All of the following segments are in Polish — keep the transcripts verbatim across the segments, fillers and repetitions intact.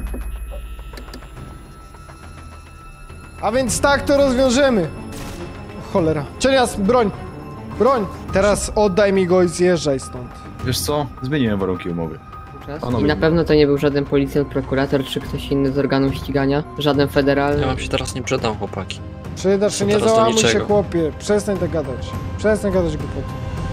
A więc tak to rozwiążemy. O, cholera. Cienias, broń! Broń! Teraz oddaj mi go i zjeżdżaj stąd. Wiesz co? Zmieniłem warunki umowy. I na pewno to nie był żaden policjant, prokurator czy ktoś inny z organów ścigania. Żaden federalny. Ja wam się teraz nie przydam, chłopaki. Przydasz się, nie teraz do załamuj się, niczego. chłopie. Przestań tak gadać. Przestań gadać głupoty.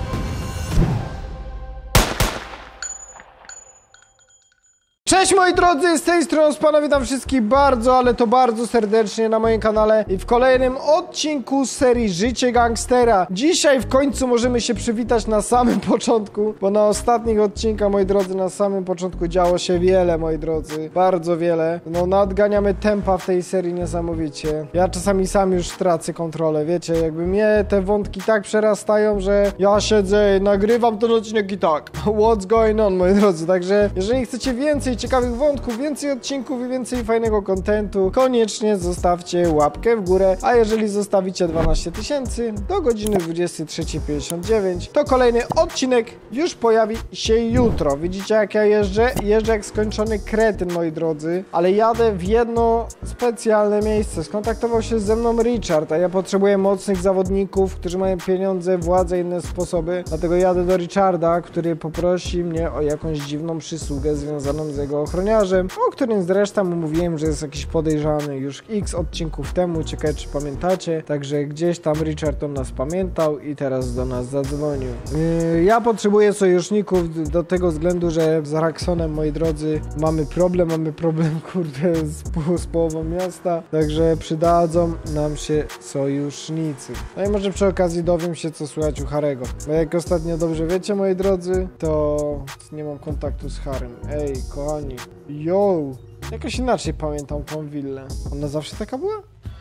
Cześć moi drodzy, z tej strony Spana, witam wszystkich bardzo, ale to bardzo serdecznie na moim kanale i w kolejnym odcinku z serii Życie Gangstera. Dzisiaj w końcu możemy się przywitać na samym początku, bo na ostatnich odcinkach, moi drodzy, na samym początku działo się wiele, moi drodzy, bardzo wiele. No nadganiamy tempa w tej serii niesamowicie. Ja czasami sam już tracę kontrolę, wiecie, jakby mnie te wątki tak przerastają, że ja siedzę, nagrywam ten odcinek i tak, what's going on, moi drodzy, także jeżeli chcecie więcej ciekawych wątków, więcej odcinków i więcej fajnego kontentu, koniecznie zostawcie łapkę w górę, a jeżeli zostawicie dwanaście tysięcy do godziny dwudziestej trzeciej pięćdziesiąt dziewięć, to kolejny odcinek już pojawi się jutro. Widzicie jak ja jeżdżę? Jeżdżę jak skończony kretyn, moi drodzy, ale jadę w jedno specjalne miejsce. Skontaktował się ze mną Richard, a ja potrzebuję mocnych zawodników, którzy mają pieniądze, władzę i inne sposoby, dlatego jadę do Richarda, który poprosi mnie o jakąś dziwną przysługę związaną z jego ochroniarzem, o którym zresztą mówiłem, że jest jakiś podejrzany już x odcinków temu, ciekawe czy pamiętacie, także gdzieś tam Richard on nas pamiętał i teraz do nas zadzwonił. Yy, ja potrzebuję sojuszników do tego względu, że z Raxonem, moi drodzy, mamy problem, mamy problem, kurde, z, z połową miasta, także przydadzą nam się sojusznicy. No i może przy okazji dowiem się, co słychać u Harego, bo jak ostatnio dobrze wiecie, moi drodzy, to nie mam kontaktu z Harem. Ej, kochani. Yo! Jakoś inaczej pamiętam tą willę. Ona zawsze taka była?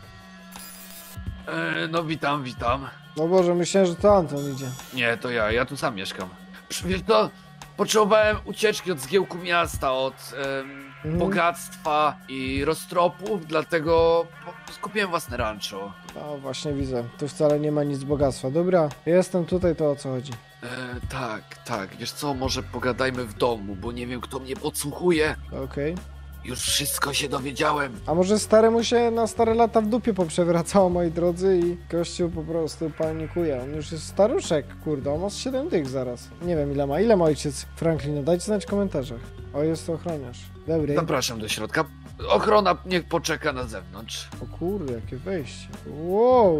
E, no witam, witam. No Boże, myślałem, że to Anton idzie. Nie, to ja, ja tu sam mieszkam. Przy- Wiesz to, potrzebowałem ucieczki od zgiełku miasta, od em, Mhm. bogactwa i roztropów, dlatego po- skupiłem własne rancho. No właśnie widzę. Tu wcale nie ma nic bogactwa. Dobra, jestem tutaj, to o co chodzi? E, tak, tak, wiesz co, może pogadajmy w domu, bo nie wiem kto mnie podsłuchuje. Okej. Już wszystko się dowiedziałem. A może staremu się na stare lata w dupie poprzewracało, moi drodzy, i gościu po prostu panikuje. On już jest staruszek, kurde, on ma z siedem dych zaraz. Nie wiem ile ma. Ile ma ojciec Franklina? Dajcie znać w komentarzach. O, jest to ochroniarz. Dobry. Zapraszam do środka. Ochrona niech poczeka na zewnątrz. O kurde, jakie wejście. Wow.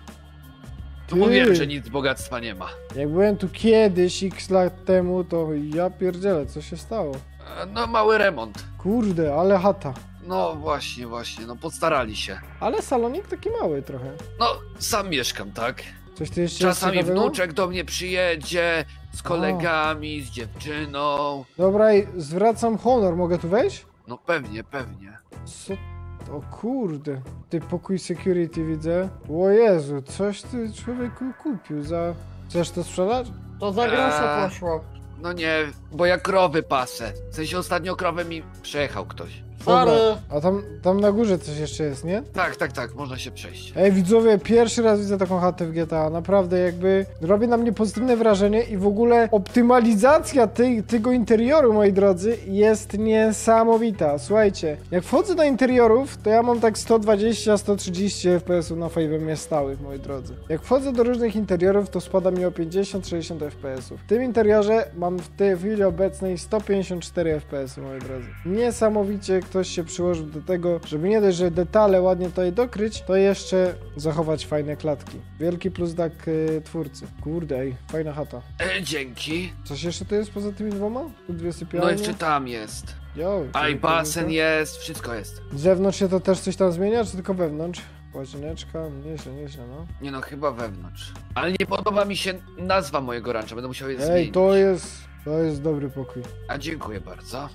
Tu mówiłem, że nic bogactwa nie ma. Jak byłem tu kiedyś, x lat temu, to ja pierdzielę, co się stało? E, no mały remont. Kurde, ale chata. No właśnie, właśnie, no postarali się. Ale salonik taki mały trochę. No, sam mieszkam, tak? Coś tu jeszcze Czasami jest ciekawego? wnuczek do mnie przyjedzie, z kolegami, z dziewczyną. Dobra, i zwracam honor, mogę tu wejść? No pewnie, pewnie. Co? O kurde. Ty pokój security widzę. O Jezu, coś ty człowieku kupił za... Chcesz to sprzedać? To za grosze Eee. poszło. No nie, bo ja krowy pasę. W sensie ostatnio krowę mi przejechał ktoś. Dobra. A tam, tam na górze coś jeszcze jest, nie? Tak, tak, tak, można się przejść. Ej widzowie, pierwszy raz widzę taką chatę w G T A, naprawdę jakby robi na mnie pozytywne wrażenie i w ogóle optymalizacja tej, tego interioru, moi drodzy, jest niesamowita. Słuchajcie, jak wchodzę do interiorów, to ja mam tak sto dwadzieścia do stu trzydziestu F P S-ów na Fave'ie stałych, moi drodzy. Jak wchodzę do różnych interiorów, to spada mi o pięćdziesiąt do sześćdziesięciu F P S-ów. W tym interiorze mam w tej chwili obecnej sto pięćdziesiąt cztery F P S-y, moi drodzy. Niesamowicie ktoś się przyłożył do tego, żeby nie dość, że detale ładnie tutaj dokryć, to jeszcze zachować fajne klatki. Wielki plus dak y, twórcy. Kurde, ej, fajna chata. E, dzięki. Coś jeszcze tu jest poza tymi dwoma? Tu dwie sypialnie? No jeszcze tam jest. Jo, A i tu basen piwnica. jest, wszystko jest. Z zewnątrz się to też coś tam zmienia, czy tylko wewnątrz? Łazieneczka, nieźle, nieźle, no. Nie no, chyba wewnątrz. Ale nie podoba mi się nazwa mojego rancha, będę musiał je Ej, zmienić. to jest, to jest dobry pokój. A dziękuję bardzo.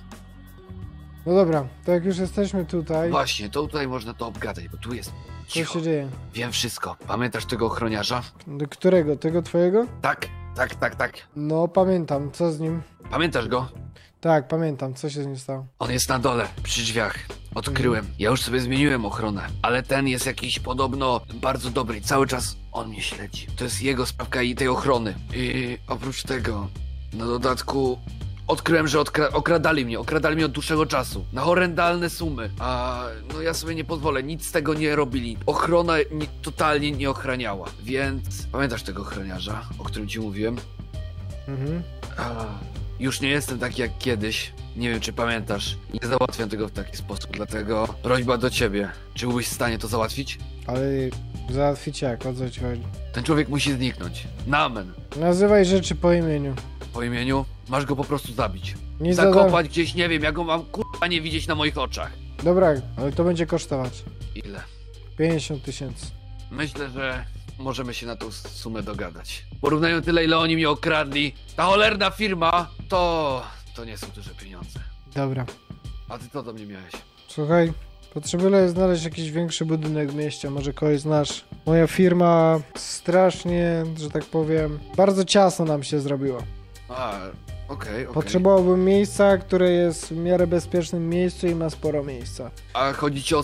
No dobra, to jak już jesteśmy tutaj, Właśnie, to tutaj można to obgadać, bo tu jest co cicho. się dzieje? Wiem wszystko. Pamiętasz tego ochroniarza? Do którego? Tego twojego? Tak, tak, tak, tak. No, pamiętam, co z nim? Pamiętasz go? Tak, pamiętam, co się z nim stało? On jest na dole, przy drzwiach. Odkryłem. Ja już sobie zmieniłem ochronę, ale ten jest jakiś podobno bardzo dobry i cały czas on mnie śledzi. To jest jego sprawka i tej ochrony. I oprócz tego, na dodatku, odkryłem, że odkra okradali mnie, okradali mnie od dłuższego czasu. Na horrendalne sumy. A no ja sobie nie pozwolę, nic z tego nie robili. Ochrona ni totalnie nie ochraniała. Więc pamiętasz tego ochroniarza, o którym ci mówiłem? Mhm. A, już nie jestem taki jak kiedyś. Nie wiem, czy pamiętasz. Nie załatwiam tego w taki sposób, dlatego prośba do ciebie. Czy byłbyś w stanie to załatwić? Ale załatwić jak? O co ci chodzi? Ten człowiek musi zniknąć. Na amen. Nazywaj rzeczy po imieniu. Po imieniu masz go po prostu zabić. Nic Zakopać gdzieś, nie wiem, ja go mam kurwa nie widzieć na moich oczach. Dobra, ale to będzie kosztować Ile? pięćdziesiąt tysięcy. Myślę, że możemy się na tą sumę dogadać. Porównują tyle, ile oni mnie okradli. Ta cholerna firma, to... to nie są duże pieniądze. Dobra. A ty co do mnie miałeś? Słuchaj, potrzebuję znaleźć jakiś większy budynek w mieście, może kogoś znasz. Moja firma strasznie, że tak powiem, bardzo ciasno nam się zrobiła. A, okej, okej. Potrzebowałbym miejsca, które jest w miarę bezpiecznym miejscu i ma sporo miejsca. A chodzi ci o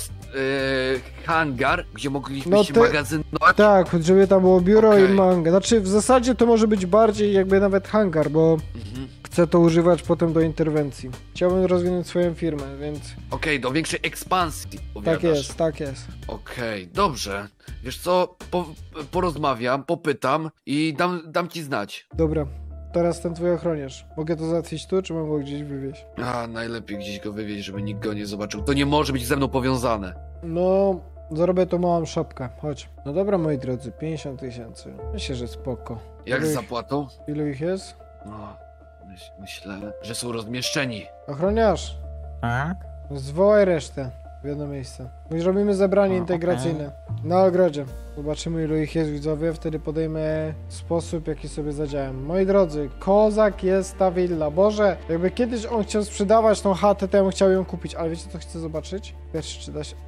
yy, hangar, gdzie mogliśmy No się ty- magazynować? Tak, żeby tam było biuro Okej. i manga. Znaczy w zasadzie to może być bardziej jakby nawet hangar, bo Mhm. chcę to używać potem do interwencji. Chciałbym rozwinąć swoją firmę, więc Okej, do większej ekspansji, tak powiadasz. jest, tak jest. Okej, dobrze. Wiesz co, po, porozmawiam, popytam i dam, dam ci znać. Dobra, teraz ten twój ochroniarz. Mogę to załatwić tu, czy mam go gdzieś wywieźć? A, najlepiej gdzieś go wywieźć, żeby nikt go nie zobaczył. To nie może być ze mną powiązane. No, zarobię tą małą szopkę, chodź. No dobra, moi drodzy, pięćdziesiąt tysięcy. Myślę, że spoko. Jak Ilu z ich- zapłatą? Ilu ich jest? No, myśl, myślę, że są rozmieszczeni. Ochroniarz, Tak? zwołaj resztę w jedno miejsce. My robimy zebranie O, integracyjne na ogrodzie. Zobaczymy, ilu ich jest, widzowie, wtedy podejmę sposób, jaki sobie zadziałem. Moi drodzy, kozak jest ta willa. Boże, jakby kiedyś on chciał sprzedawać tą chatę, to ja bym chciał ją kupić, ale wiecie, co chcę zobaczyć? Pierwszy, czy da się...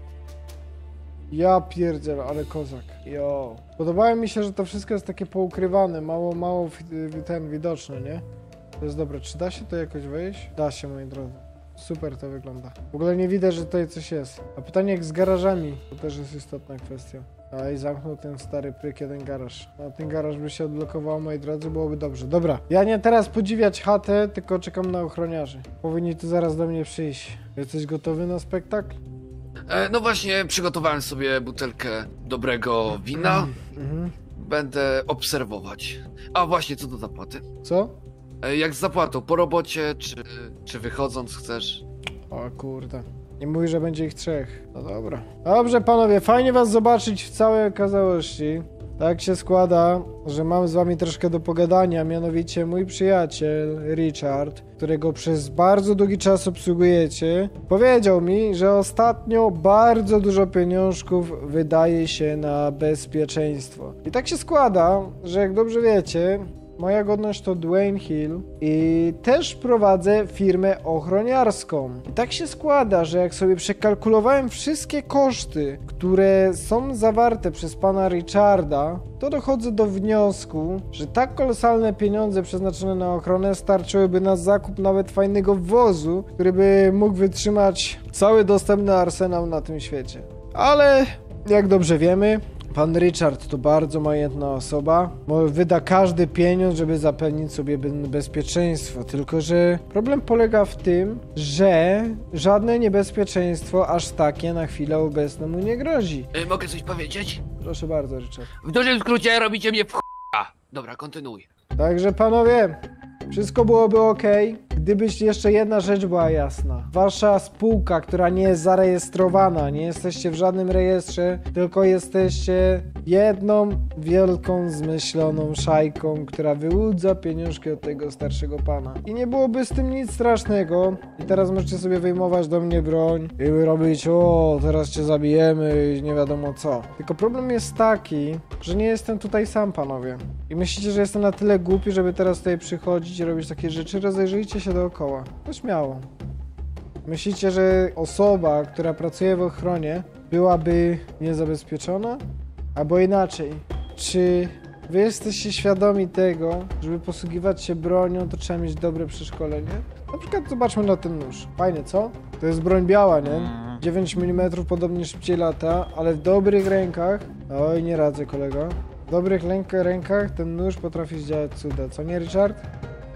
Ja pierdzielę, ale kozak. Jo. Podobało mi się, że to wszystko jest takie poukrywane, mało, mało wi- ten widoczne, nie? To jest dobre. Czy da się to jakoś wejść? Da się, moi drodzy. Super to wygląda. W ogóle nie widać, że tutaj coś jest. A pytanie jak z garażami? To też jest istotna kwestia. A i zamknął ten stary pryk jeden garaż. A ten garaż by się odblokował, moi drodzy, byłoby dobrze. Dobra, ja nie teraz podziwiać chatę, tylko czekam na ochroniarzy. Powinni tu zaraz do mnie przyjść. Jesteś gotowy na spektakl? E, no właśnie, przygotowałem sobie butelkę dobrego wina. Mhm. Będę obserwować. A właśnie, co do zapłaty? Co? E, jak z zapłatą? Po robocie, czy, czy wychodząc chcesz? O kurde. Nie mówi, że będzie ich trzech. No dobra. Dobrze, panowie, fajnie was zobaczyć w całej okazałości. Tak się składa, że mam z wami troszkę do pogadania, mianowicie mój przyjaciel Richard, którego przez bardzo długi czas obsługujecie, powiedział mi, że ostatnio bardzo dużo pieniążków wydaje się na bezpieczeństwo. I tak się składa, że jak dobrze wiecie, moja godność to Dwayne Hill i też prowadzę firmę ochroniarską. I tak się składa, że jak sobie przekalkulowałem wszystkie koszty, które są zawarte przez pana Richarda, to dochodzę do wniosku, że tak kolosalne pieniądze przeznaczone na ochronę starczyłyby na zakup nawet fajnego wozu, który by mógł wytrzymać cały dostępny arsenał na tym świecie. Ale jak dobrze wiemy, pan Richard to bardzo majętna osoba, bo wyda każdy pieniądz, żeby zapewnić sobie be- bezpieczeństwo, tylko że problem polega w tym, że żadne niebezpieczeństwo aż takie na chwilę obecną mu nie grozi. E, mogę coś powiedzieć? Proszę bardzo, Richard. W dużym skrócie robicie mnie w ch**a. Dobra, kontynuuj. Także panowie, wszystko byłoby ok, gdybyś jeszcze jedna rzecz była jasna. Wasza spółka, która nie jest zarejestrowana, nie jesteście w żadnym rejestrze, tylko jesteście jedną wielką, zmyśloną szajką, która wyłudza pieniążki od tego starszego pana. I nie byłoby z tym nic strasznego. I teraz możecie sobie wyjmować do mnie broń i robić, o, teraz cię zabijemy i nie wiadomo co. Tylko problem jest taki, że nie jestem tutaj sam, panowie. I myślicie, że jestem na tyle głupi, żeby teraz tutaj przychodzić i robić takie rzeczy? Rozejrzyjcie się dookoła. To śmiało. Myślicie, że osoba, która pracuje w ochronie, byłaby niezabezpieczona? Albo inaczej, czy wy jesteście świadomi tego, żeby posługiwać się bronią, to trzeba mieć dobre przeszkolenie? Na przykład zobaczmy na ten nóż. Fajnie, co? To jest broń biała, nie? dziewięć milimetrów podobnie szybciej lata, ale w dobrych rękach... Oj, nie radzę, kolego. W dobrych ręk- rękach ten nóż potrafi zdziałać cuda, co nie, Richard?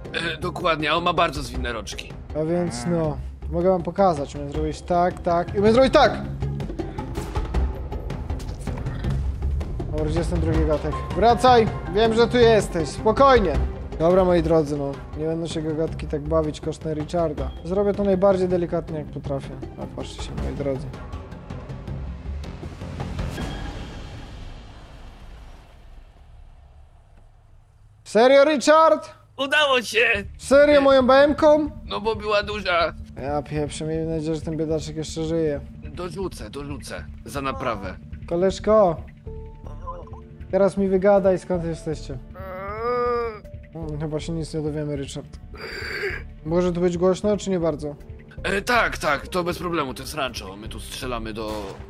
E, dokładnie, a on ma bardzo zwinne roczki. A więc no, mogę wam pokazać. Umiem zrobić tak, tak i umiem zrobić tak! Dobra, gdzie jest ten drugi gatek? Wracaj! Wiem, że tu jesteś, spokojnie! Dobra, moi drodzy, no, nie będę się gagatki tak bawić kosztem Richarda. Zrobię to najbardziej delikatnie, jak potrafię. A patrzcie się, moi drodzy. Serio, Richard? Udało się! Serio, moją B M-ką? No bo była duża. Ja pieprzę, miejmy nadzieję, że ten biedaczek jeszcze żyje. Dorzucę, dorzucę. Za naprawę. Koleżko! Teraz mi wygadaj, skąd jesteście. Hmm, chyba się nic nie dowiemy, Richard. Może tu być głośno, czy nie bardzo? E, tak, tak, to bez problemu, to jest rancho. My tu strzelamy do...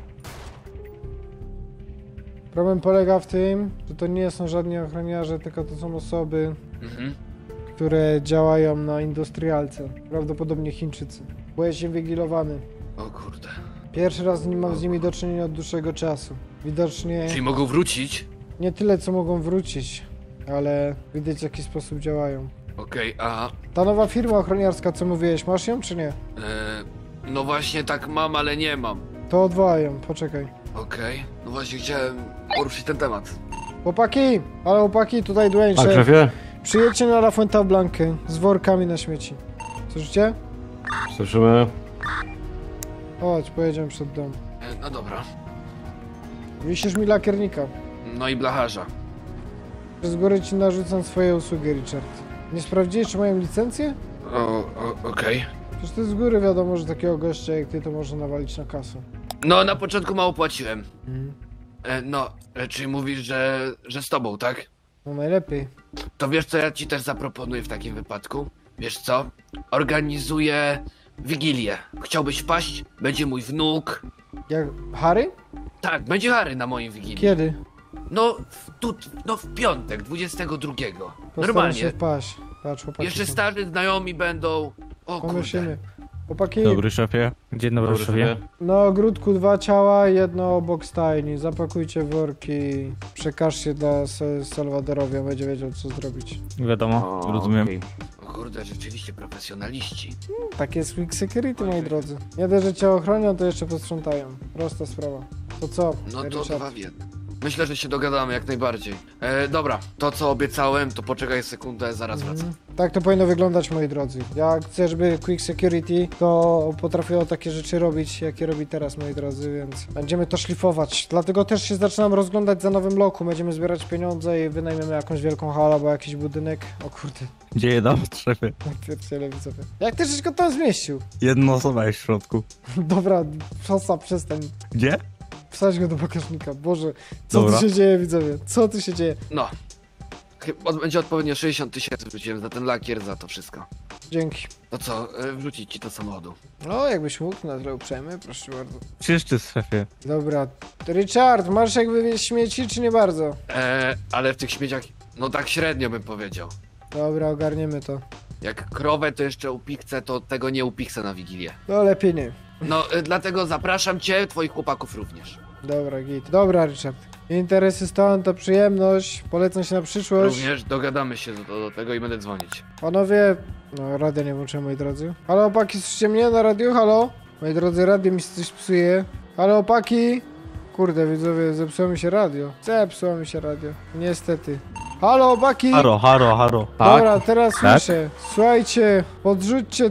Problem polega w tym, że to nie są żadni ochroniarze, tylko to są osoby, Mhm. które działają na industrialce. Prawdopodobnie Chińczycy. Byłem się wygilowany. O kurde. Pierwszy raz nie mam z nimi do czynienia od dłuższego czasu. Widocznie Czyli mogą wrócić? nie tyle, co mogą wrócić, ale widać, w jaki sposób działają. Okej, a... Ta nowa firma ochroniarska, co mówiłeś, masz ją, czy nie? E, no właśnie tak mam, ale nie mam. To odwołaj ją, poczekaj. Okej, no właśnie chciałem poruszyć ten temat. Chłopaki! Ale chłopaki, tutaj Dwayne, Tak, szef. szefie? Przyjedźcie na La Fuentablankę z workami na śmieci. Słyszycie? Słyszymy. Chodź, pojedziemy przed dom. E, no dobra. Wisisz mi lakiernika. No i blacharza. Z góry ci narzucam swoje usługi, Richard. Nie sprawdziłeś, czy mają licencję? O, o okej. Przecież to z góry wiadomo, że takiego gościa jak ty to można nawalić na kasę. No, na początku mało płaciłem. Mhm. E, no, e, czyli mówisz, że, że z tobą, tak? No najlepiej. To wiesz co ja ci też zaproponuję w takim wypadku? Wiesz co? Organizuję wigilię. Chciałbyś wpaść? Będzie mój wnuk. Jak... Harry? Tak, będzie Harry na moim wigilii. Kiedy? No, w, tu, no w piątek, dwudziestego drugiego. Postaram się Normalnie. wpaść. Patrz, chłopaki. Jeszcze są. starzy znajomi będą. O kurde. Pomyślimy. Chłopaki, Dobry szefie. Dzień dobry, Dobry szefie. szefie. na ogródku dwa ciała, jedno obok stajni. Zapakujcie worki. Przekażcie dla S- Salwadorowi, on będzie wiedział, co zrobić. Wiadomo, O, rozumiem. okej. O kurde, rzeczywiście profesjonaliści. Tak jest Quick Security, moi drodzy. Nie dość, że cię ochronią, to jeszcze posprzątają. Prosta sprawa. To co? No to Richard? dwa w jednym. Myślę, że się dogadamy jak najbardziej. E, dobra, to co obiecałem, to poczekaj sekundę, zaraz wracam. Mhm. Tak to powinno wyglądać, moi drodzy. Jak chcę, żeby Quick Security, to potrafiło takie rzeczy robić, jakie robi teraz, moi drodzy, więc będziemy to szlifować. Dlatego też się zaczynam rozglądać za nowym loku. Będziemy zbierać pieniądze i wynajmiemy jakąś wielką halę albo jakiś budynek. O kurde, Gdzie je dam, szefie? pierdziele widzowie. Jak ty żeś go tam zmieścił? Jedna osoba jest w środku. Dobra, przestań, przestań. Gdzie? Wsadź go do bagażnika. Boże, co Dobra. tu się dzieje, widzowie? Co tu się dzieje? No. Chyba będzie odpowiednio sześćdziesiąt tysięcy wróciłem za ten lakier, za to wszystko. Dzięki. To co, e, wrzucić ci do samochodu. No, jakbyś mógł, na tyle uprzejmy, proszę bardzo. Czyszczy, szefie. Dobra. Richard, masz jak wywieźć śmieci, czy nie bardzo? E, ale w tych śmieciach, no tak średnio bym powiedział. Dobra, ogarniemy to. Jak krowę to jeszcze upichcę, to tego nie upichcę na Wigilię. No, lepiej nie. No, e, dlatego zapraszam cię, twoich chłopaków również. Dobra, git. Dobra, Richard. Interesy stąd to przyjemność. Polecam się na przyszłość. Również dogadamy się do, do tego i będę dzwonić. Panowie... No, radio nie włączyłem, moi drodzy. Halo, opaki, słyszycie mnie na radiu? Halo? Moi drodzy, radio mi się coś psuje. Halo, opaki? Kurde, widzowie, zepsuło mi się radio. Zepsuło mi się radio. Niestety. Halo, opaki? Haro, haro, haro. Dobra, teraz Tak? słyszę. Słuchajcie, podrzućcie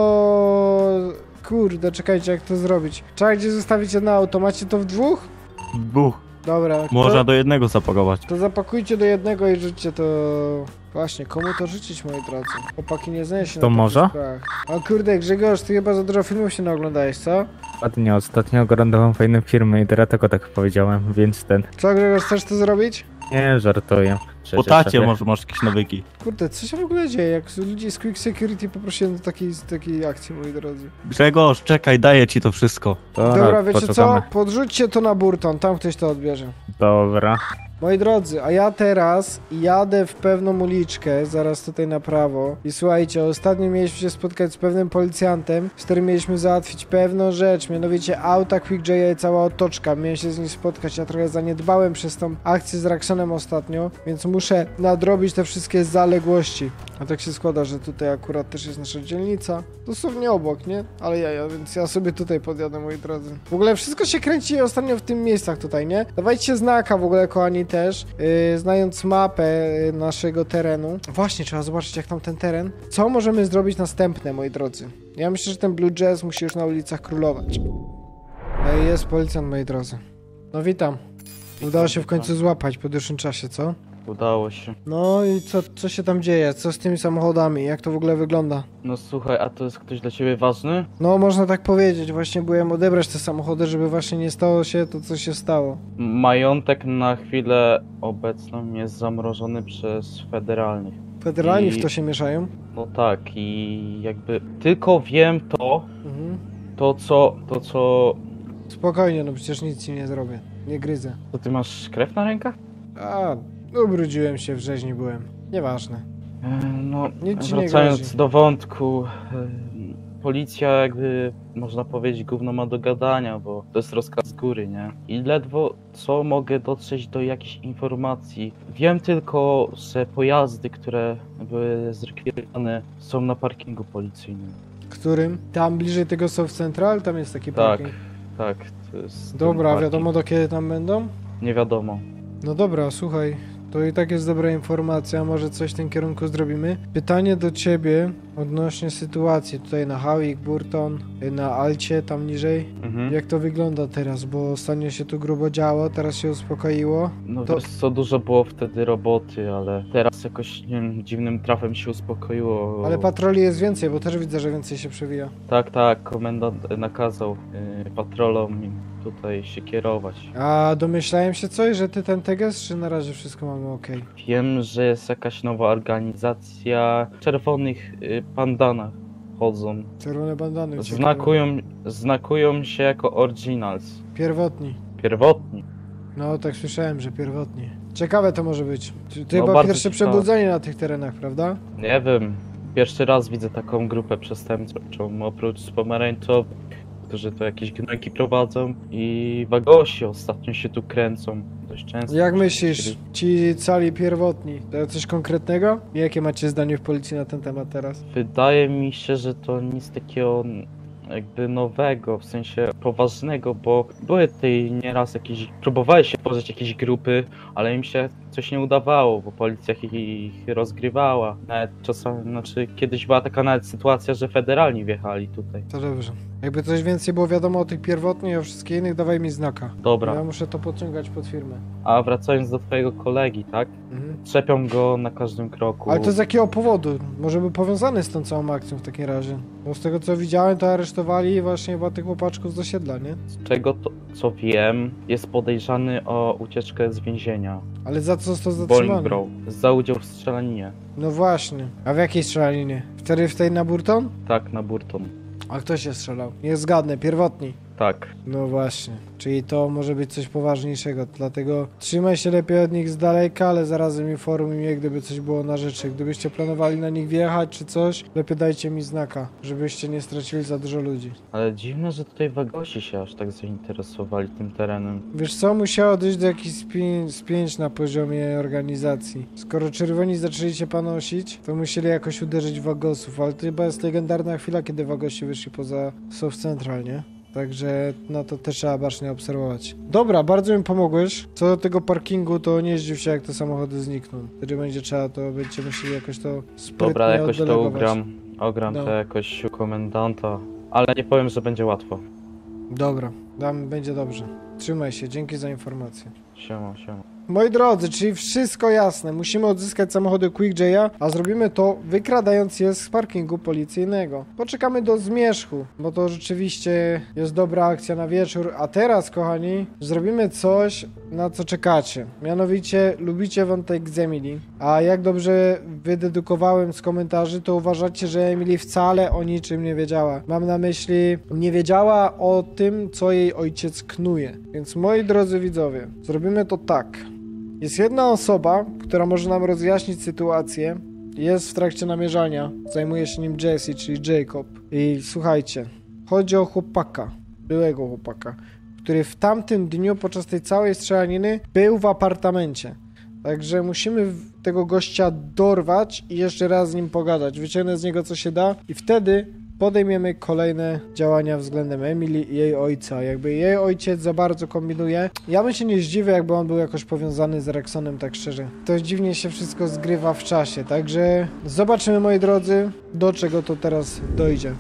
to... Kurde, czekajcie, jak to zrobić. Trzeba gdzie zostawić jedno auto. Macie to w dwóch? Dwóch. Dobra. Można to, do jednego zapakować. to zapakujcie do jednego i rzućcie to... Właśnie, komu to rzucić, moi drodzy? Chłopaki nie znają się To na może? takich sprawach. O kurde, Grzegorz, ty chyba za dużo filmów się naoglądałeś, co? Ładnie, ostatnio oglądałem fajne firmy i teraz tylko tak powiedziałem, więc ten... Co, Grzegorz, chcesz to zrobić? Nie, żartuję. Po Przecież, tacie szefie. może masz jakieś nawyki. Kurde, co się w ogóle dzieje? Jak ludzi z Quick Security poprosiłem do takiej, takiej akcji, moi drodzy. Grzegorz, czekaj, daję ci to wszystko. Dobra, tak, wiecie co? poczekamy. Podrzućcie to na Burton, tam ktoś to odbierze. Dobra. Moi drodzy, a ja teraz jadę w pewną uliczkę, zaraz tutaj na prawo. I słuchajcie, ostatnio mieliśmy się spotkać z pewnym policjantem, z którym mieliśmy załatwić pewną rzecz, mianowicie auta Quick J i cała otoczka. Miałem się z nim spotkać, ja trochę zaniedbałem przez tą akcję z Rakshonem ostatnio, więc muszę nadrobić te wszystkie zaległości. A tak się składa, że tutaj akurat też jest nasza dzielnica. Dosłownie obok, nie? Ale ja, ja, więc ja sobie tutaj podjadę, moi drodzy. W ogóle wszystko się kręci ostatnio w tym miejscach tutaj, nie? Dawajcie znaka w ogóle, kochani, też. Yy, znając mapę yy, naszego terenu. Właśnie, trzeba zobaczyć, jak tam ten teren. Co możemy zrobić następne, moi drodzy? Ja myślę, że ten Blue Jazz musi już na ulicach królować. No i jest policjant, moi drodzy. No witam. Udało się w końcu złapać po dłuższym czasie, co? Udało się. No i co, co się tam dzieje? Co z tymi samochodami? Jak to w ogóle wygląda? No słuchaj, a to jest ktoś dla ciebie ważny? No, można tak powiedzieć. Właśnie byłem odebrać te samochody, żeby właśnie nie stało się to, co się stało. Majątek na chwilę obecną jest zamrożony przez federalnych. Federalni I- w to się mieszają? No tak, i jakby tylko wiem to, Mhm. to co, to co... Spokojnie, no przecież nic ci nie zrobię. Nie gryzę. To ty masz krew na rękach? A, ubrudziłem się, w rzeźni byłem. Nieważne. E, No, Nic ci nie wracając grozi. do wątku, e, policja jakby, można powiedzieć, gówno ma do gadania, bo to jest rozkaz z góry, nie? I ledwo co mogę dotrzeć do jakichś informacji. Wiem tylko, że pojazdy, które były zrekwirowane, są na parkingu policyjnym. Którym? Tam bliżej tego South Central? Tam jest taki Tak, parking. tak, to jest ten Dobra, parking. wiadomo do kiedy tam będą? Nie wiadomo. No dobra, słuchaj, to i tak jest dobra informacja, może coś w tym kierunku zrobimy. Pytanie do ciebie odnośnie sytuacji tutaj na Howick, Burton, na Alcie, tam niżej. Mhm. Jak to wygląda teraz, bo ostatnio się tu grubo działo, teraz się uspokoiło. No To- to co dużo było wtedy roboty, ale teraz jakoś, nie wiem, dziwnym trafem się uspokoiło. Ale patroli jest więcej, bo też widzę, że więcej się przewija. Tak, tak, komendant nakazał y, patrolom tutaj się kierować. A domyślałem się coś, że ty ten teges, czy na razie wszystko mamy okej? Wiem, że jest jakaś nowa organizacja czerwonych y, pandanach chodzą. Czerwone bandany. ciekawe. Znakują, znakują się jako originals. Pierwotni. Pierwotni. No, tak słyszałem, że pierwotni. Ciekawe to może być. To No, chyba bardzo pierwsze ciekawe. przebudzenie na tych terenach, prawda? Nie wiem, pierwszy raz widzę taką grupę przestępczą, oprócz z pomarańczowych, którzy to jakieś gnojki prowadzą i wagosi ostatnio się tu kręcą dość często. Jak myślisz, ci cali pierwotni, to coś konkretnego? Jakie macie zdanie w policji na ten temat teraz? Wydaje mi się, że to nic takiego jakby nowego, w sensie poważnego, bo były tutaj nieraz jakieś, próbowali się tworzyć jakieś grupy, ale im się coś nie udawało, bo policja ich, ich rozgrywała. Nawet czasami, znaczy kiedyś była taka nawet sytuacja, że federalni wjechali tutaj. To dobrze. Jakby coś więcej było wiadomo o tych pierwotnych i o wszystkich innych, dawaj mi znaka. Dobra, Ja muszę to podciągać pod firmę. a wracając do twojego kolegi, tak? Mhm. Trzepią go na każdym kroku. Ale to z jakiego powodu? Może był powiązany z tą całą akcją w takim razie? Bo z tego co widziałem, to aresztowali właśnie chyba tych chłopaczków z osiedla, nie? Z czego to, co wiem, jest podejrzany o ucieczkę z więzienia. Ale za co został zatrzymany? Bolingbrough. Za udział w strzelaninie. No właśnie. A w jakiej strzelaninie? Wtedy w tej na Burton? Tak, na Burton. A kto się strzelał? Nie zgadnę, pierwotni. Tak. No właśnie, czyli to może być coś poważniejszego, dlatego trzymaj się lepiej od nich z daleka, ale zarazem informuj mnie, gdyby coś było na rzeczy. Gdybyście planowali na nich wjechać czy coś, lepiej dajcie mi znaka, żebyście nie stracili za dużo ludzi. Ale dziwne, że tutaj wagosi się aż tak zainteresowali tym terenem. Wiesz co, musiało dojść do jakichś spię- spięć na poziomie organizacji. Skoro czerwoni zaczęli się panosić, to musieli jakoś uderzyć w wagosów, ale to chyba jest legendarna chwila, kiedy wagosi wyszli poza South Central, nie? Także no to też trzeba bacznie obserwować. Dobra, bardzo mi pomogłeś. Co do tego parkingu, to nie zdziw się, jak te samochody znikną. Wtedy będzie trzeba, to będziecie musieli jakoś to sprytnie Dobra, jakoś to oddelegować. ugram. Ogram No. to jakoś u komendanta. Ale nie powiem, że będzie łatwo. Dobra, dam, będzie dobrze. Trzymaj się, dzięki za informację. Siema, siema. Moi drodzy, czyli wszystko jasne. Musimy odzyskać samochody Quick J'a, a zrobimy to wykradając je z parkingu policyjnego. Poczekamy do zmierzchu, bo to rzeczywiście jest dobra akcja na wieczór. A teraz, kochani, zrobimy coś, na co czekacie. Mianowicie, lubicie wątek z Emily. A jak dobrze wydedukowałem z komentarzy, to uważacie, że Emily wcale o niczym nie wiedziała. Mam na myśli, nie wiedziała o tym, co jej ojciec knuje. Więc moi drodzy widzowie, zrobimy to tak. Jest jedna osoba, która może nam rozjaśnić sytuację. Jest w trakcie namierzania. Zajmuje się nim Jesse, czyli Jacob. I słuchajcie, chodzi o chłopaka, byłego chłopaka, który w tamtym dniu podczas tej całej strzelaniny był w apartamencie. Także musimy tego gościa dorwać i jeszcze raz z nim pogadać. Wyciągnę z niego co się da i wtedy podejmiemy kolejne działania względem Emily i jej ojca. Jakby jej ojciec za bardzo kombinuje. Ja bym się nie zdziwił, jakby on był jakoś powiązany z Rexonem, tak szczerze. To dziwnie się wszystko zgrywa w czasie, także zobaczymy, moi drodzy, do czego to teraz dojdzie.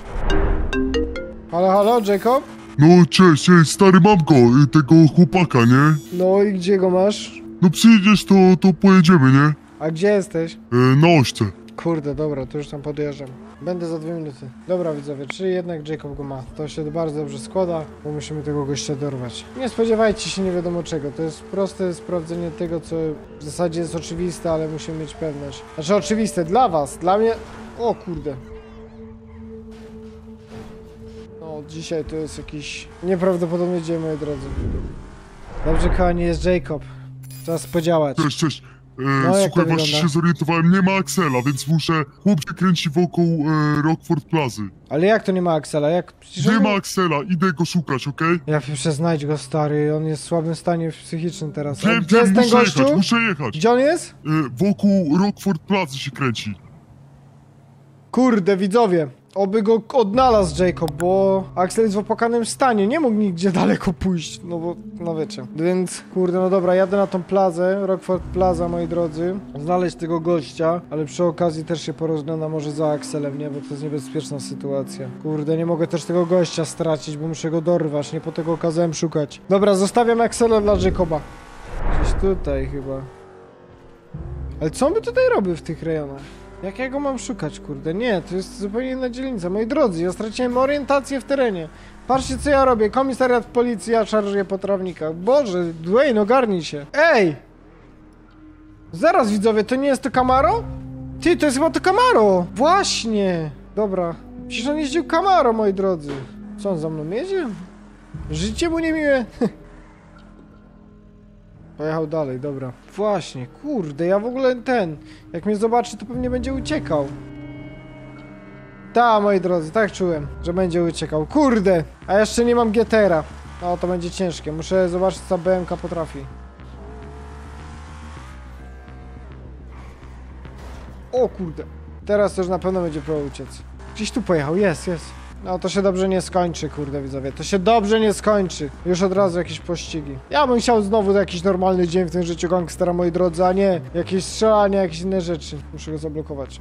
Halo, halo, Jacob? No cześć, cześć, stary, mam go, y, tego chłopaka, nie? No i gdzie go masz? No przyjedziesz, to, to pojedziemy, nie? A gdzie jesteś? Y, na ośce. Kurde, dobra, to już tam podjeżdżam. Będę za dwie minuty. Dobra, widzowie, czyli jednak Jacob go ma. To się bardzo dobrze składa, bo musimy tego gościa dorwać. Nie spodziewajcie się nie wiadomo czego. To jest proste sprawdzenie tego, co w zasadzie jest oczywiste, ale musimy mieć pewność. Znaczy oczywiste dla was, dla mnie... O kurde. No, dzisiaj to jest jakiś nieprawdopodobny dzień, moi drodzy. Dobrze, kochani, jest Jacob. Czas podziałać. Cześć, cześć. E, No, jak to słuchaj, właśnie wygląda? się zorientowałem, nie ma Axela, więc muszę... Chłop się kręci wokół e, Rockford Plazy. Ale jak to nie ma Axela? Jak... Przecież Nie on- ma Axela, idę go szukać, okej? Ja pierwsze znajdź go, stary, on jest w słabym stanie psychicznym teraz. A Wiem, gdzie wiem, jest ten muszę gościu? jechać, muszę jechać. Gdzie on jest? E, wokół Rockford Plazy się kręci. Kurde, widzowie, oby go odnalazł Jacob, bo Axel jest w opłakanym stanie, nie mógł nigdzie daleko pójść, no bo, no wiecie. Więc, kurde, no dobra, jadę na tą plazę, Rockford Plaza, moi drodzy, znaleźć tego gościa, ale przy okazji też się porozglądam może za Axelem, nie, bo to jest niebezpieczna sytuacja. Kurde, nie mogę też tego gościa stracić, bo muszę go dorwać, nie po tego kazałem szukać. Dobra, zostawiam Axela dla Jacoba. Gdzieś tutaj chyba. Ale co on by tutaj robił w tych rejonach? Jak ja go mam szukać, kurde? Nie, to jest zupełnie inna dzielnica. Moi drodzy, ja straciłem orientację w terenie. Patrzcie, co ja robię. Komisariat policji, ja szarżuję po trawnikach. Boże, Dwayne, ogarnij się. Ej! Zaraz, widzowie, to nie jest to Camaro? Ty, to jest chyba to Camaro! Właśnie! Dobra. Przecież on jeździł Camaro, moi drodzy. Co, on za mną jedzie? Życie mu niemiłe. Pojechał dalej, dobra. Właśnie, kurde, ja w ogóle ten... Jak mnie zobaczy, to pewnie będzie uciekał. Ta, moi drodzy, tak czułem, że będzie uciekał. Kurde! A jeszcze nie mam G T R a. No, to będzie ciężkie. Muszę zobaczyć, co B M K potrafi. O kurde. Teraz to już na pewno będzie próbował uciec. Gdzieś tu pojechał, jest, jest. No to się dobrze nie skończy, kurde, widzowie. To się dobrze nie skończy. Już od razu jakieś pościgi. Ja bym chciał znowu jakiś normalny dzień w tym życiu gangstera, moi drodzy, a nie jakieś strzelanie, jakieś inne rzeczy. Muszę go zablokować.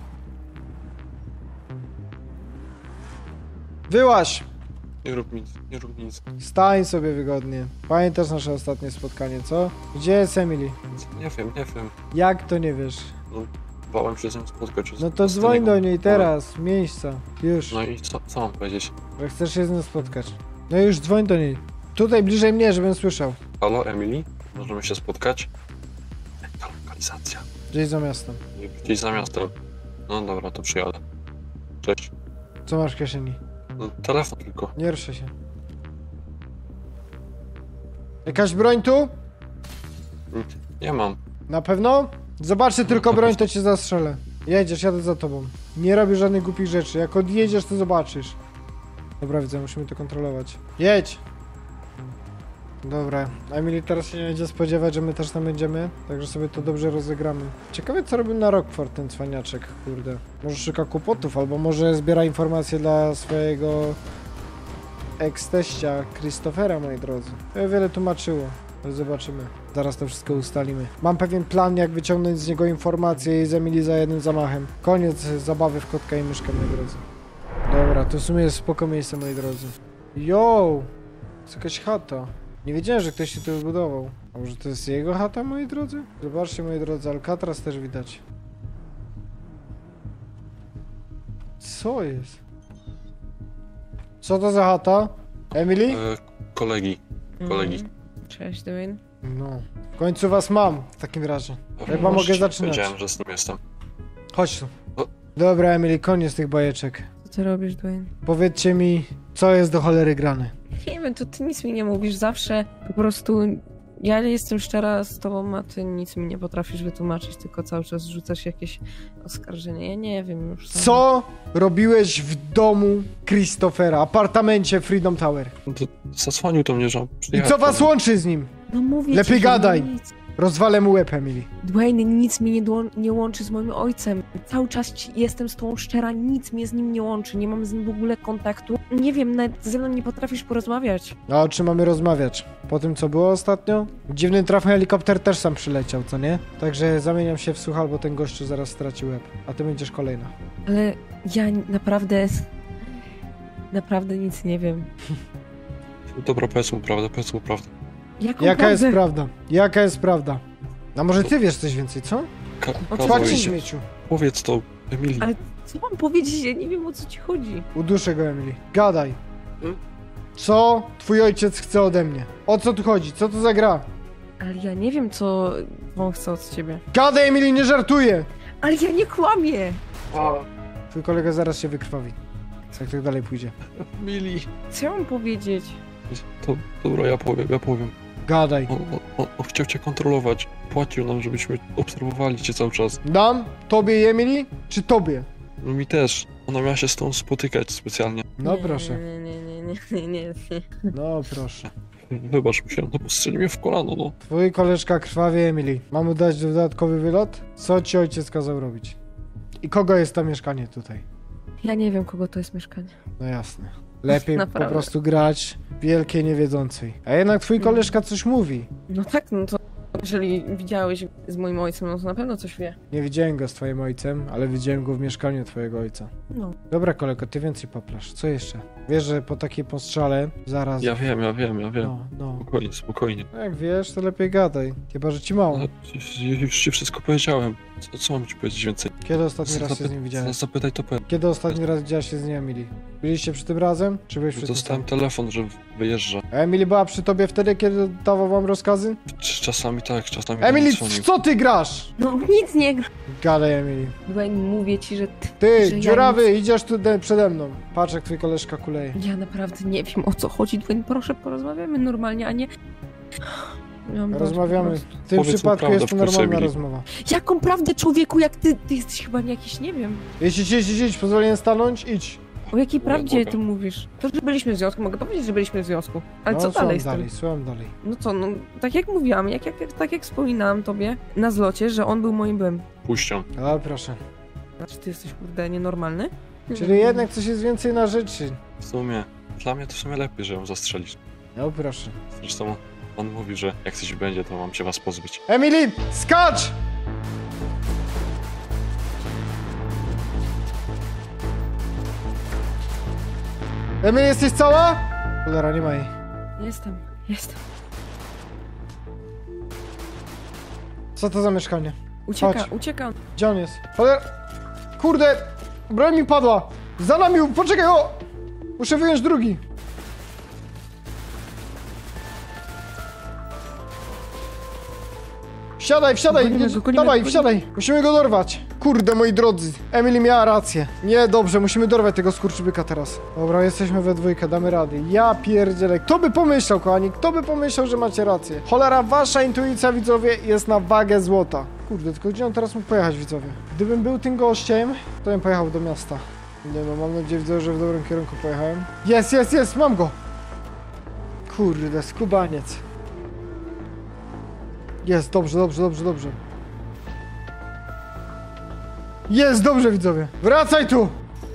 Wyłaź! Nie rób nic, nie rób nic. Stań sobie wygodnie. Pamiętasz nasze ostatnie spotkanie, co? Gdzie jest Emily? Nie wiem, nie wiem. Jak to nie wiesz? Bałem się z nią spotkać. No to dzwoń do niej teraz, miejsca. Już. No i co, co mam powiedzieć? Że chcesz się z nią spotkać. No już dzwoń do niej. Tutaj, bliżej mnie, żebym słyszał. Halo, Emily? Możemy się spotkać? Jaka lokalizacja? Gdzieś za miastem. Gdzieś za miastem. No dobra, to przyjadę. Cześć. Co masz w kieszeni? No, telefon tylko. Nie ruszaj się. Jakaś broń tu? Nie mam. Na pewno? Zobaczę tylko broń, to cię zastrzelę. Jedziesz, jadę za tobą. Nie robisz żadnych głupich rzeczy. Jak odjedziesz, to zobaczysz. Dobra, widzę, musimy to kontrolować. Jedź! Dobra, Emily teraz się nie będzie spodziewać, że my też tam będziemy, także sobie to dobrze rozegramy. Ciekawe, co robił na Rockford ten cwaniaczek, kurde. Może szuka kłopotów, albo może zbiera informacje dla swojego ex-teścia Christophera, moi drodzy. To wiele tłumaczyło. Ale zobaczymy. Zaraz to wszystko ustalimy. Mam pewien plan, jak wyciągnąć z niego informacje i z Emily za jednym zamachem. Koniec zabawy w kotka i myszkę, moi drodzy. Dobra, to w sumie jest spoko miejsce, moi drodzy. Yo! Jest jakaś chata. Nie wiedziałem, że ktoś się tu wybudował. A może to jest jego chata, moi drodzy? Zobaczcie, moi drodzy, Alcatraz też widać. Co jest? Co to za chata? Emily? E, kolegi. Kolegi. Mhm. Cześć, Dwayne. No. W końcu was mam, w takim razie. Chyba Może mogę zaczynać. Wiedziałem, że z nim jestem. Chodź tu. O. Dobra, Emily, koniec tych bajeczek. Co ty robisz, Dwayne? Powiedzcie mi, co jest do cholery grane. Nie wiem, to ty nic mi nie mówisz. Zawsze po prostu ja jestem szczera z tobą, a ty nic mi nie potrafisz wytłumaczyć, tylko cały czas rzucasz jakieś oskarżenia. Ja nie wiem już. Sama. Co robiłeś w domu Christophera, apartamencie Freedom Tower? No to zasłonił to mnie, że on I przyjechał. co was łączy z nim? No mówię Lepiej ci, że gadaj. Nic. Rozwalę mu łeb, Emily. Dwayne, nic mnie nie, dło- nie łączy z moim ojcem. Cały czas ci- jestem z tą szczera, nic mnie z nim nie łączy, nie mam z nim w ogóle kontaktu. Nie wiem, nawet ze mną nie potrafisz porozmawiać. A o czym mamy rozmawiać? Po tym, co było ostatnio? Dziwny traf helikopter też sam przyleciał, co nie? Także zamieniam się w słuchal, bo ten gościu zaraz straci łeb. A ty będziesz kolejna. Ale ja naprawdę... Naprawdę nic nie wiem. Dobra, powiedz mu prawdę, powiedz mu prawdę. Jaką Jaka jest prawdę? prawda? Jaka jest prawda? A może ty wiesz coś więcej, co? Ka O co kazał Płacz jej chodzi? się- śmieciu. Powiedz to, Emilii. Ale co mam powiedzieć? Ja nie wiem, o co ci chodzi. Uduszę go, Emily. Gadaj. Hmm? Co twój ojciec chce ode mnie? O co tu chodzi? Co to za gra? Ale ja nie wiem, co on chce od ciebie. Gadaj, Emily, nie żartuję! Ale ja nie kłamię! Twój kolega zaraz się wykrwawi. Jak tak dalej pójdzie. Emilii. Co ja mam powiedzieć? To, dobra, ja powiem, ja powiem. Gadaj. On, on, on chciał cię kontrolować. Płacił nam, żebyśmy obserwowali cię cały czas. Dam? Tobie i Emily? Czy tobie? No mi też. Ona miała się z tą spotykać specjalnie. No Nie, proszę. Nie, nie, nie, nie, nie, nie, nie. No proszę. Wybacz mi się, no postrzeli mnie w kolano, no. Twój koleżka krwawie, Emily. Mam mu dać dodatkowy wylot? Co ci ojciec kazał robić? I kogo jest to mieszkanie tutaj? Ja nie wiem, kogo to jest mieszkanie. No jasne. Lepiej po Naprawdę. prostu grać wielkiej niewiedzącej. A jednak twój koleżka coś mówi. No tak, no to jeżeli widziałeś z moim ojcem, no to na pewno coś wie. Nie widziałem go z twoim ojcem, ale widziałem go w mieszkaniu twojego ojca. No. Dobra, kolego, ty więcej poplasz. Co jeszcze? Wiesz, że po takiej postrzale zaraz... Ja wiem, ja wiem, ja wiem. No, no. Spokojnie, spokojnie. No jak wiesz, to lepiej gadaj. Chyba, że ci mało. Ale już ci wszystko powiedziałem. Co, co mam ci powiedzieć więcej? Kiedy ostatni raz się z nim Zapy- widziałeś? Zapytaj to powiem. Kiedy ostatni raz widziałaś się z nim, Emily? Byliście przy tym razem? Czy byłeś przy tym Dostałem samym? telefon, że wyjeżdża. A Emily była przy tobie wtedy, kiedy dawał wam rozkazy? Czasami tak, czasami Emily, nie dzwonił. w co ty grasz? No nic nie gra. Gadaj, Emily. Dwayne, mówię ci, że ty... Ty, że ja dziurawy, idziesz tu de- przede mną. Patrz, jak twój koleżka kuleje. Ja naprawdę nie wiem, o co chodzi, Dwayne. Proszę, porozmawiamy normalnie, a nie... Ja mam dość po Rozmawiamy. prostu. W tym Powiedz mu przypadku prawdę jest to w końcu, normalna Emily. rozmowa. Jaką prawdę, człowieku, jak ty... Ty jesteś chyba jakiś, nie wiem... Jeśli ci, idź, idź, pozwolenie stanąć, idź. O jakiej Mogę, prawdzie mogę. ty mówisz? To, że byliśmy w związku, mogę powiedzieć, że byliśmy w związku. Ale no, co słucham dalej z dalej, tym? słucham dalej. No co, no tak jak mówiłam, jak, jak, jak, tak jak wspominałam tobie na zlocie, że on był moim byłem. Puścią. Ale proszę. Znaczy ty jesteś kurde nienormalny? Czyli jednak coś jest więcej na rzeczy. W sumie, dla mnie to w sumie lepiej, że ją zastrzelisz. No proszę. Zresztą on mówi, że jak coś będzie, to mam się was pozbyć. Emily, skacz! Emily, jesteś cała? Cholera, nie ma jej. Jestem, jestem. Co to za mieszkanie? Ucieka, Chodź. ucieka. Gdzie on jest? Cholera! Kurde! Broń mi padła! Za nami! Poczekaj, o! Muszę wyjąć drugi. Wsiadaj, wsiadaj! Gonimy Nie, go, gonimy dawaj, go, wsiadaj! Musimy go dorwać! Kurde, moi drodzy, Emily miała rację. Nie, dobrze, musimy dorwać tego skurczybyka teraz. Dobra, jesteśmy we dwójkę, damy rady. Ja pierdzielę. Kto by pomyślał, kochani? Kto by pomyślał, że macie rację? Cholera, wasza intuicja, widzowie, jest na wagę złota. Kurde, tylko gdzie on teraz mógł pojechać, widzowie? Gdybym był tym gościem, to bym pojechał do miasta. Nie no, mam nadzieję, widzowie, że w dobrym kierunku pojechałem. Jest, jest, jest, mam go! Kurde, skubaniec. Jest, dobrze, dobrze, dobrze, dobrze. Jest, dobrze, widzowie. Wracaj tu!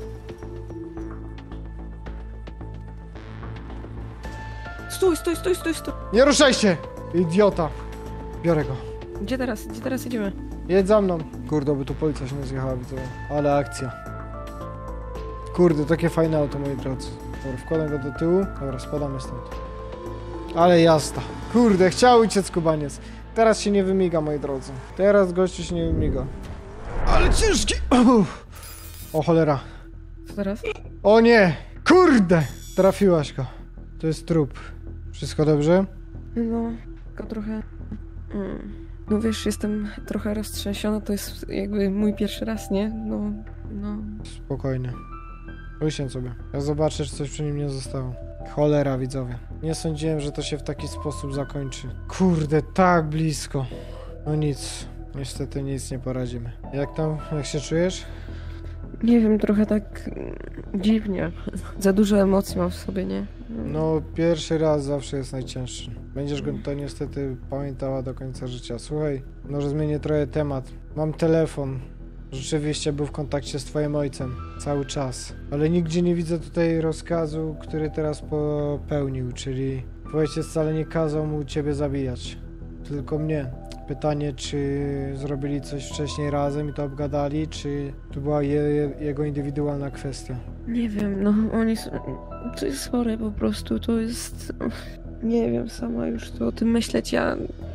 Stój, stój, stój, stój, stój. Nie ruszaj się! Idiota. Biorę go. Gdzie teraz, gdzie teraz idziemy? Jedź za mną. Kurde, by tu policja się nie zjechała, widzowie. Ale akcja. Kurde, takie fajne auto, moi drodzy. Dobra, wkładam go do tyłu. Dobra, spadamy stąd. Ale jazda. Kurde, chciał uciec kubaniec. Teraz się nie wymiga, moi drodzy. Teraz gościu się nie wymiga. Ale ciężki! Uff. O cholera. Co teraz? O nie! Kurde! Trafiłaś go. To jest trup. Wszystko dobrze? No, tylko trochę... Mm. No wiesz, jestem trochę roztrzęsiona, to jest jakby mój pierwszy raz, nie? No, no... Spokojnie. Usiądź sobie. Ja zobaczę, czy coś przy nim nie zostało. Cholera, widzowie. Nie sądziłem, że to się w taki sposób zakończy. Kurde, tak blisko. No nic. Niestety nic nie poradzimy. Jak tam? Jak się czujesz? Nie wiem, trochę tak dziwnie. Za dużo emocji mam w sobie, nie? No, pierwszy raz zawsze jest najcięższy. Będziesz go to niestety pamiętała do końca życia. Słuchaj, może zmienię trochę temat. Mam telefon. Rzeczywiście był w kontakcie z twoim ojcem. Cały czas. Ale nigdzie nie widzę tutaj rozkazu, który teraz popełnił, czyli twój ojciec wcale nie kazał mu ciebie zabijać. Tylko mnie. Pytanie, czy zrobili coś wcześniej razem i to obgadali, czy to była je, je, jego indywidualna kwestia? Nie wiem, no oni są... To jest chore po prostu, to jest... Nie wiem, sama już to o tym myśleć, ja...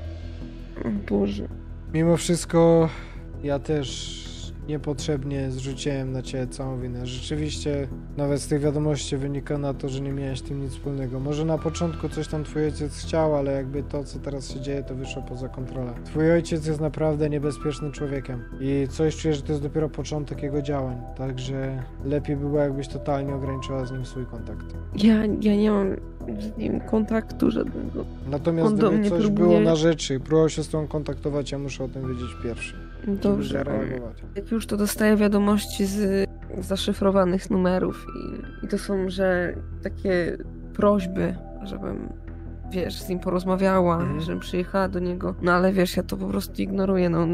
O Boże. Mimo wszystko ja też niepotrzebnie zrzuciłem na ciebie całą winę. Rzeczywiście nawet z tych wiadomości wynika na to, że nie miałeś z tym nic wspólnego. Może na początku coś tam twój ojciec chciał, ale jakby to, co teraz się dzieje, to wyszło poza kontrolę. Twój ojciec jest naprawdę niebezpiecznym człowiekiem i coś czuję, że to jest dopiero początek jego działań. Także lepiej by było, jakbyś totalnie ograniczyła z nim swój kontakt. Ja, ja nie mam z nim kontaktu żadnego. Natomiast On do gdyby mnie coś próbuje- było na rzeczy, próbował się z tobą kontaktować, ja muszę o tym wiedzieć pierwszy. żeby Dobrze, zareagować. jak już to dostaję wiadomości z zaszyfrowanych numerów i, i to są, że takie prośby, żebym, wiesz, z nim porozmawiała, Mhm. żebym przyjechała do niego, no ale wiesz, ja to po prostu ignoruję, no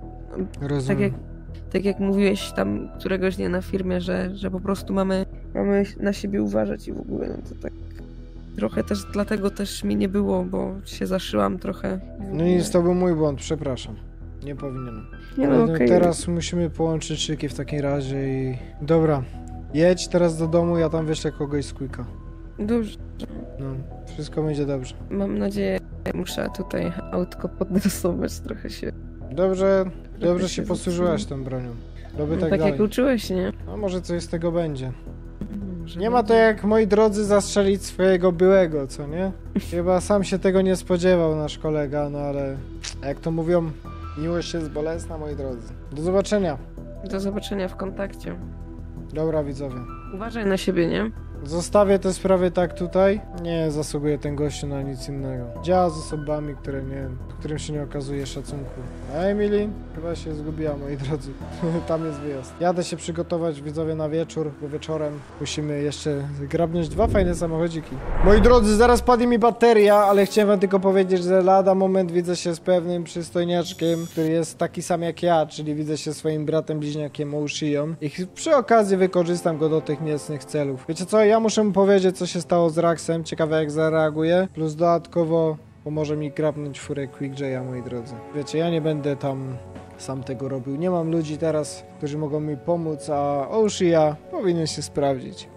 tak Rozumiem. jak, tak jak mówiłeś tam któregoś dnia na firmie, że, że po prostu mamy, mamy na siebie uważać i w ogóle, no to tak trochę też, dlatego też mi nie było, bo się zaszyłam trochę. No i to był mój błąd, przepraszam. Nie powinienem. Nie no, Ale okej. teraz musimy połączyć szyki w takim razie i... Dobra, jedź teraz do domu, ja tam wyślę kogoś z Quicka. Dobrze. No, wszystko będzie dobrze. Mam nadzieję, muszę tutaj autko podrysować, trochę się... Dobrze, dobrze się się posłużyłaś tą bronią. Robię No, tak, tak dalej. jak uczyłeś, nie? No może coś z tego będzie. Może Nie ma to będzie. jak, moi drodzy, zastrzelić swojego byłego, co nie? Chyba sam się tego nie spodziewał nasz kolega, no ale jak to mówią, miłość jest bolesna, moi drodzy. Do zobaczenia. Do zobaczenia w kontakcie. Dobra, widzowie. Uważaj na siebie, nie? Zostawię te sprawy tak tutaj. Nie zasługuje ten gościu na nic innego. Działa z osobami, które nie, którym się nie okazuje szacunku. A Emily chyba się zgubiła, moi drodzy. Tam jest wyjazd. Jadę się przygotować, widzowie, na wieczór, bo wieczorem musimy jeszcze grabnąć dwa fajne samochodziki. Moi drodzy, zaraz padnie mi bateria, ale chciałem wam tylko powiedzieć, że lada moment widzę się z pewnym przystojniaczkiem, który jest taki sam jak ja, czyli widzę się swoim bratem bliźniakiem Oushią i przy okazji wykorzystam go do tych niecnych celów. Wiecie co? Ja muszę mu powiedzieć, co się stało z Raxem, ciekawe jak zareaguje, plus dodatkowo pomoże mi grabnąć furę Quick J'a, moi drodzy. Wiecie, ja nie będę tam sam tego robił, nie mam ludzi teraz, którzy mogą mi pomóc, a Oushia powinien się sprawdzić.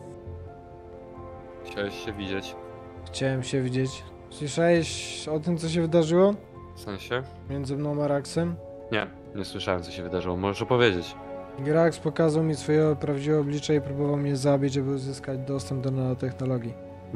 Chciałeś się widzieć. Chciałem się widzieć. Słyszałeś o tym, co się wydarzyło W sensie? między mną a Raxem? Nie, nie słyszałem, co się wydarzyło. Możesz opowiedzieć. Rax pokazał mi swoje prawdziwe oblicze i próbował mnie zabić, żeby uzyskać dostęp do nanotechnologii.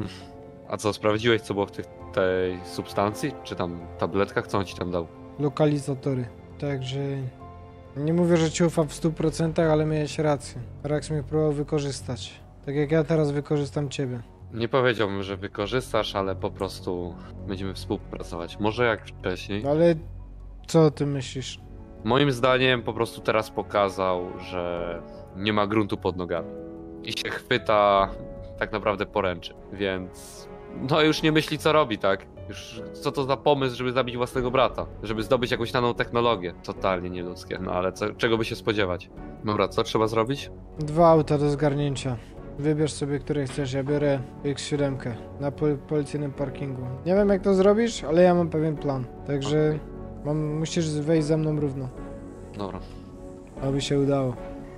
A co, sprawdziłeś, co było w tych, tej substancji? Czy tam tabletkach? Co on ci tam dał? Lokalizatory. Także nie mówię, że ci ufam w stu procentach, ale miałeś rację. Rax mnie próbował wykorzystać. Tak jak ja teraz wykorzystam ciebie. Nie powiedziałbym, że wykorzystasz, ale po prostu będziemy współpracować. Może jak wcześniej. No ale co o tym myślisz? Moim zdaniem po prostu teraz pokazał, że nie ma gruntu pod nogami. I się chwyta tak naprawdę poręczy. Więc no już nie myśli, co robi, tak? Już co to za pomysł, żeby zabić własnego brata? Żeby zdobyć jakąś nanotechnologię? Totalnie nieludzkie. No ale co, czego by się spodziewać? Dobra, co trzeba zrobić? Dwa auta do zgarnięcia. Wybierz sobie, które chcesz. Ja biorę X siedem na pol policyjnym parkingu. Nie wiem, jak to zrobisz, ale ja mam pewien plan. Także Okej. mam, musisz wejść ze mną równo. Dobra. Aby się udało.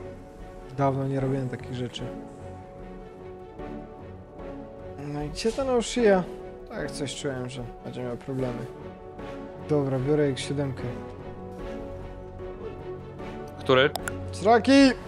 Dawno nie robiłem takich rzeczy. No i gdzie ten Oushia? Tak, coś czułem, że będzie miał problemy. Dobra, biorę X siedem. Który? Sraki!